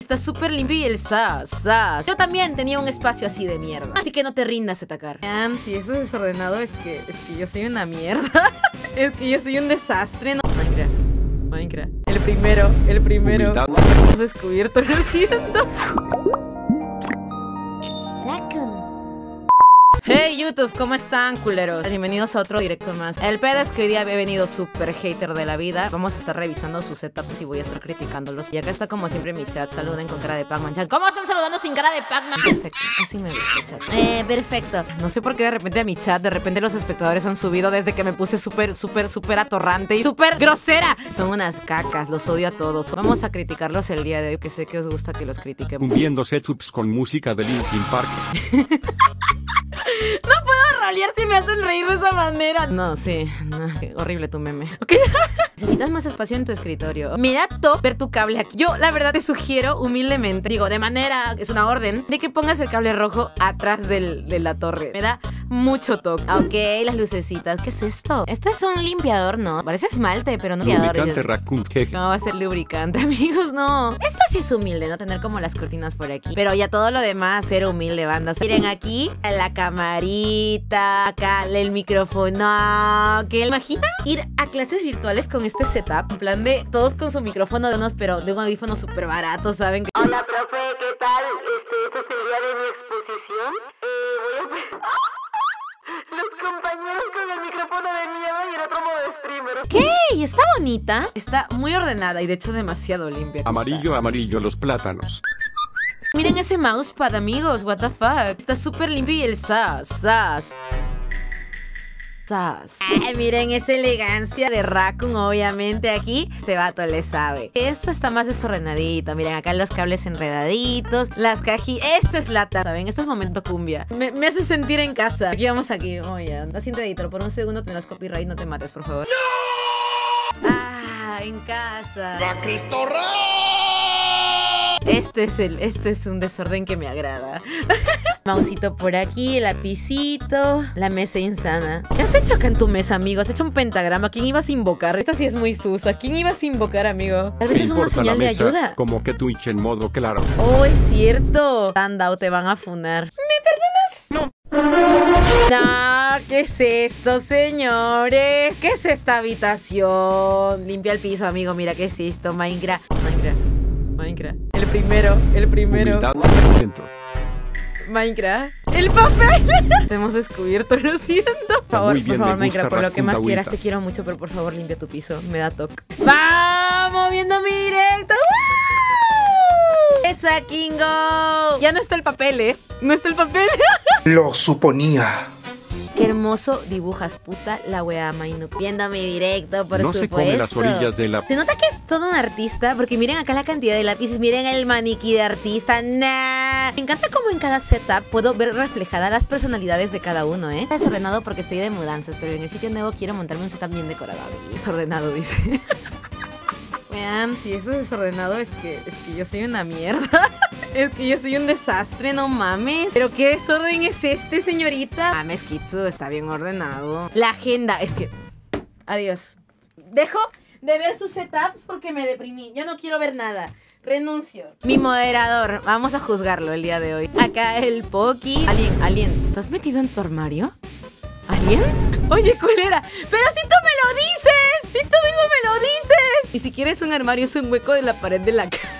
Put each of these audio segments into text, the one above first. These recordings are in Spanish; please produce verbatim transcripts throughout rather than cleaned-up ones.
Está súper limpio y el sas, sas. Yo también tenía un espacio así de mierda. Así que no te rindas, Zetacar. Si eso es desordenado, es que, es que yo soy una mierda. Es que yo soy un desastre, ¿no? Minecraft. Minecraft. El primero, el primero. Humildad. Hemos descubierto, lo siento. Hey YouTube, ¿cómo están, culeros? Bienvenidos a otro directo más. El pedo es que hoy día he venido súper hater de la vida. Vamos a estar revisando sus setups y voy a estar criticándolos. Y acá está como siempre mi chat. Saluden con cara de Pac-Man. Chat, ¿cómo están saludando sin cara de Pac-Man? Perfecto, así me gusta, chat. Eh, perfecto. No sé por qué de repente a mi chat, de repente los espectadores han subido desde que me puse súper, súper, súper atorrante y súper grosera. Son unas cacas, los odio a todos. Vamos a criticarlos el día de hoy, que sé que os gusta que los critiquemos. Viendo setups con música de Linkin Park. No puedo rolear si me hacen reír de esa manera. No, sí, no, horrible tu meme. Okay. Necesitas más espacio en tu escritorio. Me da top ver tu cable aquí. Yo, la verdad, te sugiero humildemente, digo, de manera, es una orden, de que pongas el cable rojo atrás del, de la torre. Me da mucho toque. Ok, las lucecitas. ¿Qué es esto? Esto es un limpiador, ¿no? Parece esmalte, pero no limpiador. Lubricante Raccoon, jeje. No va a ser lubricante, amigos, no. Esto sí es humilde, no tener como las cortinas por aquí. Pero ya todo lo demás, ser humilde, bandas. Miren aquí, la camarita, acá el micrófono. ¿Qué? ¿Imaginan ir a clases virtuales con este setup? En plan de todos con su micrófono de unos, pero de un audífono súper barato, ¿saben? Hola, profe, ¿qué tal? Este, este es el día de mi exposición. Eh, voy a... Los compañeros con el micrófono de mierda y el otro modo streamer. ¿Qué? Está bonita. Está muy ordenada y de hecho demasiado limpia. Amarillo, amarillo, los plátanos. Miren ese mousepad, amigos. What the fuck. Está súper limpio y el sas, sas. Sas. Ay, miren esa elegancia de Raccoon, obviamente aquí. Este vato le sabe. Esto está más desordenadito. Miren acá los cables enredaditos. Las cajitas. Esto es lata. ¿Saben? Esto es momento cumbia. Me, me hace sentir en casa. Aquí vamos aquí. Oye, lo siento, editor. Por un segundo tendrás copyright. No te mates, por favor. ¡No! Ah, en casa. ¡Va Cristo Rey! Este es el, este es un desorden que me agrada. Mausito por aquí, lapicito, la mesa insana. ¿Qué has hecho acá en tu mesa, amigo? Has hecho un pentagrama. ¿Quién ibas a invocar? Esta sí es muy susa. ¿Quién ibas a invocar, amigo? Tal vez es una señal de ayuda. Como que Twitch en modo claro. Oh, es cierto. Anda, o te van a funar. ¿Me perdonas? No. No, ¿qué es esto, señores? ¿Qué es esta habitación? Limpia el piso, amigo. Mira, ¿qué es esto? Minecraft. Minecraft. Minecraft. El primero, el primero. Humildad dentro. Minecraft. ¡El papel! Te hemos descubierto, lo siento. Por favor, Muy bien, por favor, me Minecraft, gusta por lo que más Raccoon quieras, te Dawita. quiero mucho, pero por favor, limpia tu piso. Me da toque. ¡Vamos! Viendo mi directo. ¡Woo! ¡Eso, Kingo! Ya no está el papel, ¿eh? No está el papel. Lo suponía. Qué hermoso dibujas, puta la wea, Mainuk. Viendo mi directo, por No supuesto. se come las orillas de la... ¿Se nota que es todo un artista? Porque miren acá la cantidad de lápices, miren el maniquí de artista. Nah. Me encanta cómo en cada setup puedo ver reflejadas las personalidades de cada uno, ¿eh? Está desordenado porque estoy de mudanzas, pero en el sitio nuevo quiero montarme un setup bien decorado. Desordenado, dice. Vean, si eso es desordenado es que, es que yo soy una mierda. Es que yo soy un desastre, no mames. ¿Pero qué desorden es este, señorita? Mames, Kitsu, está bien ordenado. La agenda, es que... Adiós. Dejo de ver sus setups porque me deprimí. Ya no quiero ver nada. Renuncio. Mi moderador, vamos a juzgarlo el día de hoy. Acá el Poki. Alien, Alien, ¿estás metido en tu armario? ¿Alien? Oye, culera, pero si tú me lo dices. Si tú mismo me lo dices. Y si quieres un armario es un hueco de la pared de la casa.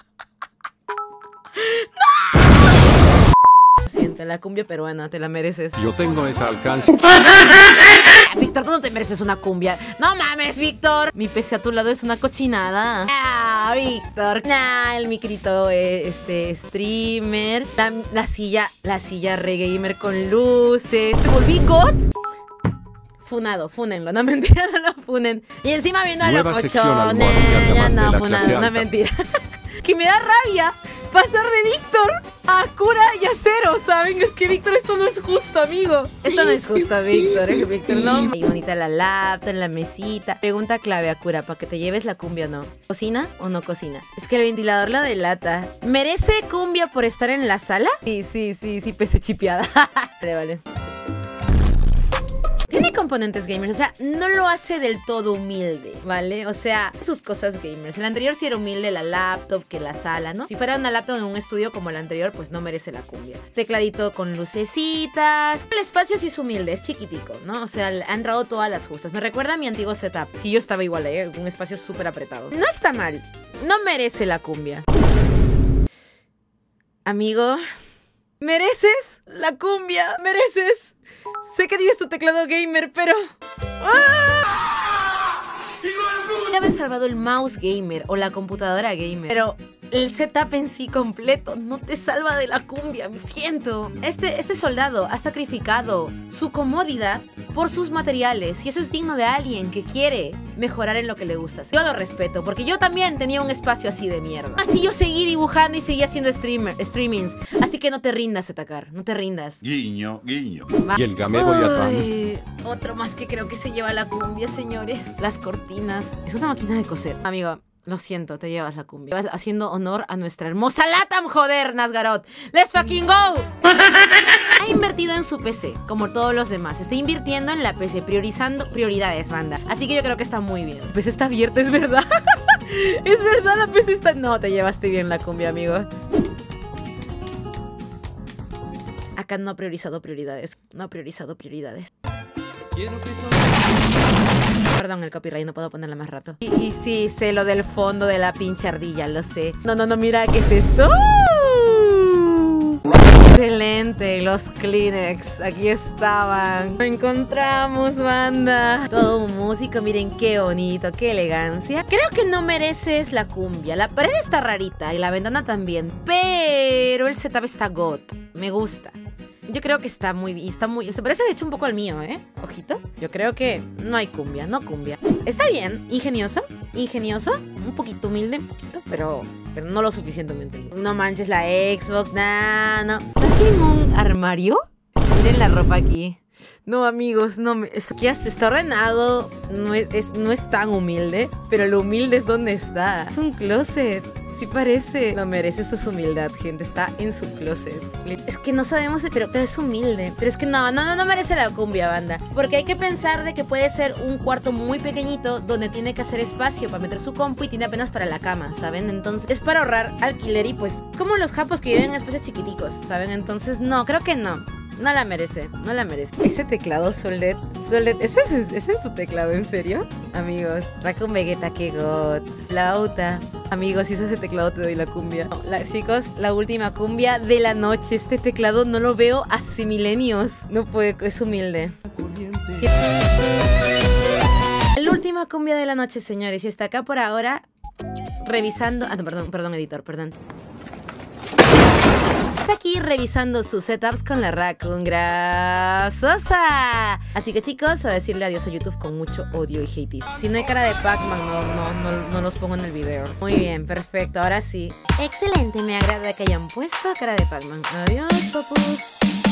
Siente la cumbia peruana, te la mereces. Yo tengo ese alcance. Víctor, tú no te mereces una cumbia. No mames, Víctor. Mi P C a tu lado es una cochinada. Ah, Víctor. Nah, el micrito, eh, este, streamer. La, la silla, la silla regamer con luces. ¿Te volví God? Funado, fúnenlo, no mentira, no lo funen. Y encima viendo a Nueva los sección cochones. almohadilla, Ya además de no, la funado, clase no alta. mentira. Que me da rabia pasar de Víctor a cura y a cero, ¿saben? Es que Víctor, esto no es justo, amigo. Esto no es justo, Víctor, ¿eh? Víctor, no. Ahí bonita la laptop, en la mesita. Pregunta clave a cura, ¿para que te lleves la cumbia o no? ¿Cocina o no cocina? Es que el ventilador la delata. ¿Merece cumbia por estar en la sala? Sí, sí, sí, sí, pese chipeada. Vale, vale. Tiene componentes gamers, o sea, no lo hace del todo humilde, ¿vale? O sea, sus cosas gamers. El anterior sí era humilde, la laptop, que la sala, ¿no? Si fuera una laptop en un estudio como el anterior, pues no merece la cumbia. Tecladito con lucecitas. El espacio sí es humilde, es chiquitico, ¿no? O sea, ha entrado todas las justas. Me recuerda a mi antiguo setup. Sí, yo estaba igual, ¿eh? Un espacio súper apretado. No está mal. No merece la cumbia. Amigo, mereces la cumbia. Mereces. Sé que tienes tu teclado gamer, pero... ¡Ah! Ya me he salvado el mouse gamer o la computadora gamer, pero el setup en sí completo no te salva de la cumbia, me siento. Este, este soldado ha sacrificado su comodidad por sus materiales y eso es digno de alguien que quiere mejorar en lo que le gusta. Yo lo respeto porque yo también tenía un espacio así de mierda. Así yo seguí dibujando y seguí haciendo streamer, streamings. Así que no te rindas, Zetacar, no te rindas. Guiño, guiño. Y el gamero y Advance. Ay, otro más que creo que se lleva la cumbia, señores. Las cortinas. Es una máquina de coser. Amigo, lo siento, te llevas la cumbia. Vas haciendo honor a nuestra hermosa Latam, joder, Nazgarot. ¡Let's fucking go! Ha invertido en su P C, como todos los demás. Está invirtiendo en la P C, priorizando prioridades, banda. Así que yo creo que está muy bien. La P C está abierta, es verdad. Es verdad, la P C está... No, te llevaste bien la cumbia, amigo. Acá no ha priorizado prioridades. No ha priorizado prioridades. Perdón, el copyright, no puedo ponerla más rato. Y, y sí, sé lo del fondo de la pinche ardilla, lo sé. No, no, no, mira, ¿qué es esto? Excelente, los Kleenex, aquí estaban. Lo encontramos, banda. Todo un músico, miren qué bonito, qué elegancia. Creo que no mereces la cumbia. La pared está rarita y la ventana también, pero el setup está god. Me gusta. Yo creo que está muy... Está muy se parece de hecho un poco al mío, ¿eh? Ojito. Yo creo que no hay cumbia, no cumbia. Está bien, ingenioso, ingenioso. Un poquito humilde, un poquito, pero... Pero no lo suficientemente. No manches la Xbox, nah, no. ¿Estás en un armario? Miren la ropa aquí. No, amigos, no me... Esto aquí está ordenado. No es, es, no es tan humilde, pero lo humilde es donde está. Es un closet. Sí parece. No merece su humildad, gente. Está en su closet. Es que no sabemos, pero, pero es humilde. Pero es que no, no, no, no merece la cumbia, banda. Porque hay que pensar de que puede ser un cuarto muy pequeñito donde tiene que hacer espacio para meter su compu y tiene apenas para la cama, ¿saben? Entonces es para ahorrar alquiler y pues como los japos que viven en espacios chiquiticos, ¿saben? Entonces no, creo que no. No la merece, no la merece. Ese teclado, Soldet, Soldet, ¿ese es, ¿ese es tu teclado, en serio? Amigos, Raccoon Vegeta, que god. Flauta. Amigos, si uso ese teclado te doy la cumbia. No, la, chicos, la última cumbia de la noche. Este teclado no lo veo hace milenios. No puede, es humilde. La última cumbia de la noche, señores. Y está acá por ahora revisando... Ah, no, perdón, perdón, editor, perdón. Está aquí revisando sus setups con la Raccoon grasosa. Así que chicos, a decirle adiós a YouTube con mucho odio y hate. Si no hay cara de Pac-Man, no, no, no, no los pongo en el video. Muy bien, perfecto, ahora sí. Excelente, me agrada que hayan puesto cara de Pac-Man. Adiós, papus.